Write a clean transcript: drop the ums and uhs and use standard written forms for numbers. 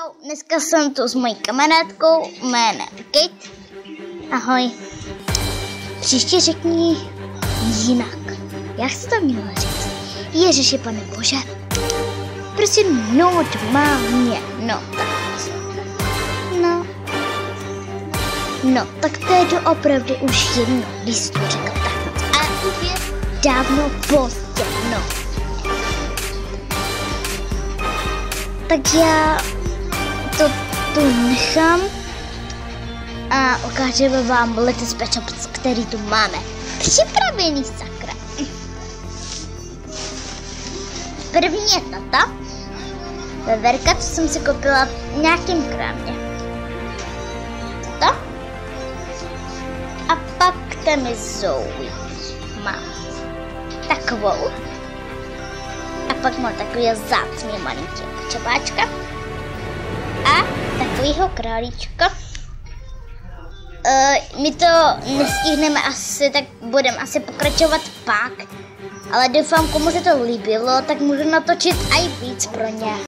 Čau, dneska jsem tu s mojí kamarádkou jménem Kate. Ahoj. Příště řekni jinak. Jak jsi to měla říct? Ježiši, pane bože. Prostě normálně. No, tak to je doopravdy už jedno, když jsi to řekl takhle. A už je dávno pozdě, no. Tak já to tu nechám a ukážeme vám Little Special Pets, který tu máme připravený, sakra. První je tata, veverka, co jsem si koupila v nějakém krámě. Tata. A pak tam je Zoe. Mám takovou. A pak mám takový zácný malinký čebáčka. A takovýho králíčka. My to nestihneme asi, tak budeme asi pokračovat pak. Ale doufám, komu se to líbilo, tak můžu natočit i víc pro ně.